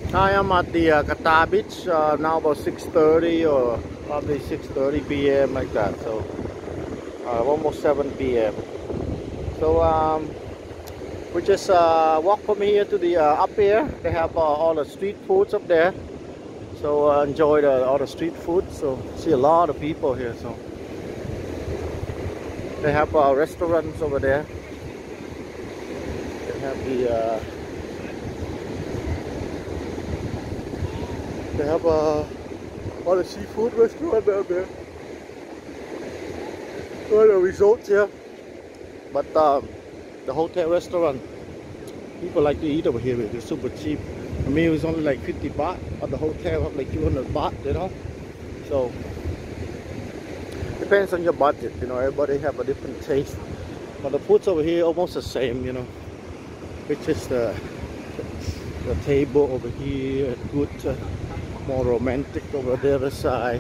I am at the Kata beach now about 6:30 or probably 6:30 p.m. like that. So almost 7 p.m. So we just walk from here to the up here. They have all the street foods up there. So enjoy all the street food. So see a lot of people here. So they have restaurants over there. They have the all the seafood restaurant down there. All the resorts here. But the hotel restaurant, people like to eat over here. It's super cheap. The meal is only like 50 baht, but the hotel have like 200 baht, you know. So depends on your budget, you know. Everybody have a different taste. But the foods over here almost the same, you know. Which is the table over here, good, more romantic over the other side.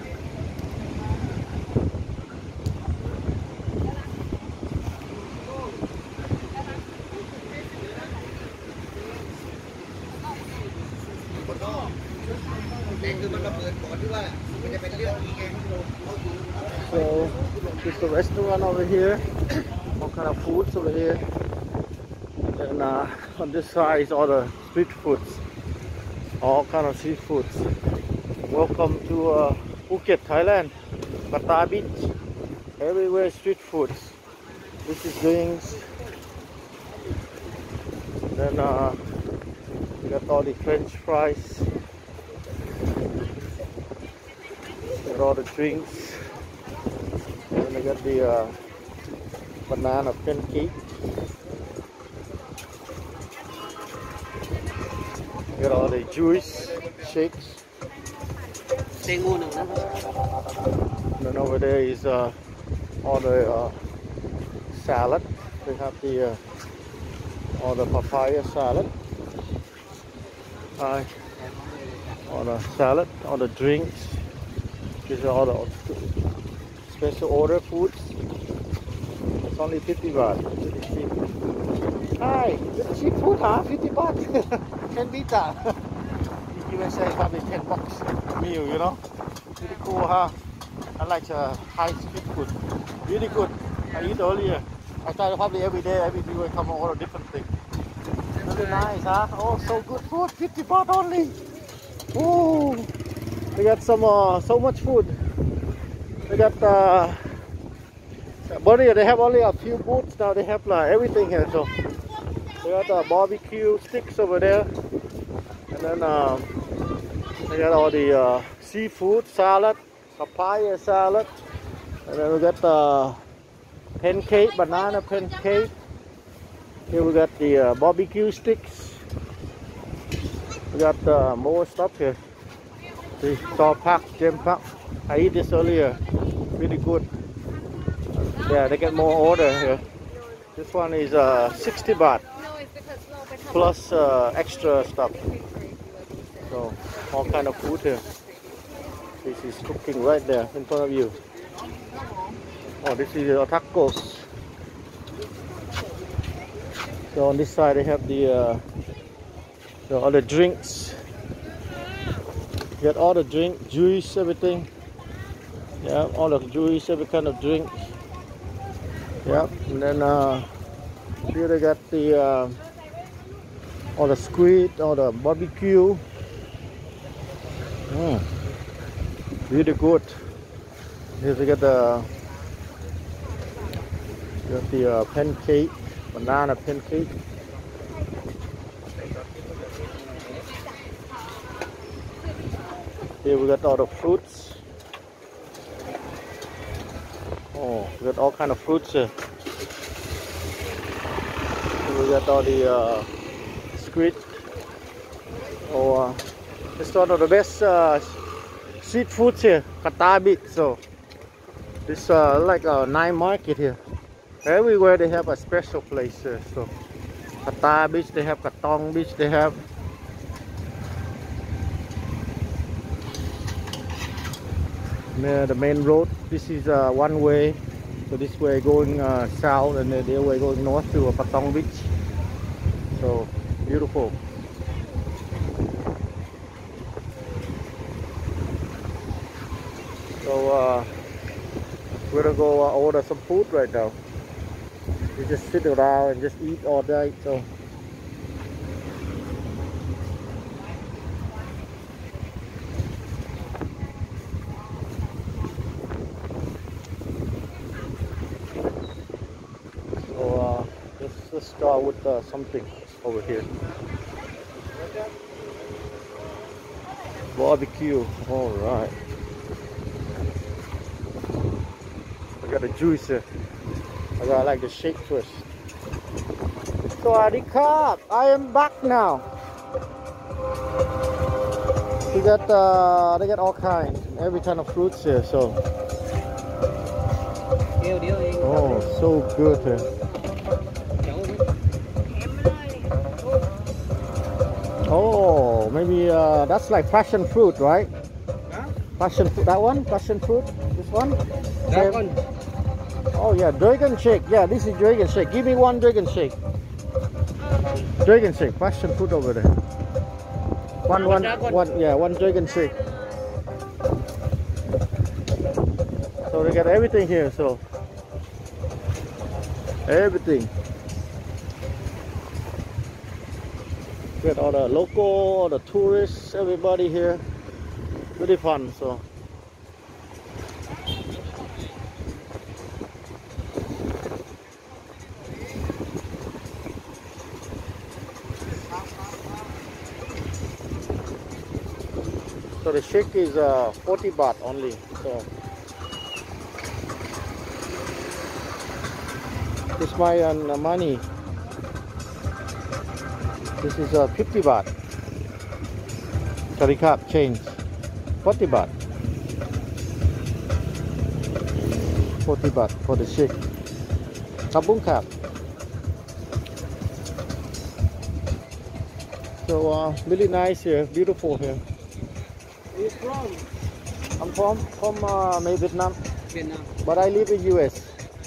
So this is the restaurant over here. All kind of foods over here. And on this side is all the street foods. All kind of seafoods. Welcome to Phuket, Thailand. Kata beach. Everywhere street foods. This is drinks. Then we got all the French fries. Got all the drinks. And we got the banana pancake. Got all the juice, shakes. And then over there is all the salad. They have the all the papaya salad. All the salad, all the drinks. These are all the special order foods. It's only 50 baht. Pretty cheap. Hi, it's cheap food, huh? 50 baht. 10 beat that. USA probably 10 bucks meal, you know. Pretty cool, huh? I like Thai street food. Really good. I eat earlier. I try probably every day, every day I come and order different things. Really nice, huh? Oh, so good food. 50 baht only. Oh, they got some so much food. They got but they have only a few booths now. They have like everything here. So they got barbecue sticks over there, and then they got all the seafood salad, papaya salad, and then we got pancake, banana pancake. Here we got the barbecue sticks. We got more stuff here. The saw pack, gem pack. I eat this earlier. Really good. Yeah, they get more order here. This one is 60 baht plus extra stuff. So all kind of food here. This is cooking right there in front of you. Oh, this is tacos. So on this side they have the all the drinks. Get all the drink, juice, everything. Yeah, all the juice, every kind of drink. Yeah, and then here they got the all the squid, all the barbecue. Really good. Here they got the pancake, banana pancake. Here we got all the fruits. Oh, we got all kind of fruits here. Here we got all the squid. Oh, it's one of the best street foods here, Kata beach. So this like a night market here. Everywhere they have a special place here. So Kata beach, they have Katong beach, they have. The main road. This is one way, so this way going south, and the other way going north to Patong beach. So beautiful. So we're gonna go order some food right now. We just sit around and just eat all day. So let's start with something over here. Barbecue. All right. I got a juice here. I got like the shake first. So I am back now. They got all kinds, every kind of fruits here. So oh, so good here. Oh, maybe that's like passion fruit, right? Huh? Passion fruit. That one, passion fruit. This one. That one. Oh yeah, dragon shake. Yeah, this is dragon shake. Give me one dragon shake. Dragon shake, passion fruit over there. One, yeah, one dragon shake. So they got everything here. So everything. Get all the local, all the tourists, everybody here. Really fun. So the shake is 40 baht only. So this is my money. This is 50 baht. Sorry, cap change. 40 baht. 40 baht for the shake. Kabung cap. So really nice here, beautiful here. Where you from? I'm from Vietnam. Vietnam. But I live in US.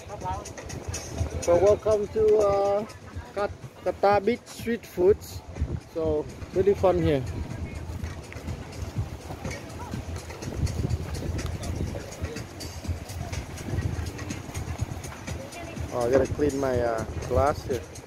So welcome to Kata Beach Street Foods. So really fun here. Oh, I gotta clean my glass here.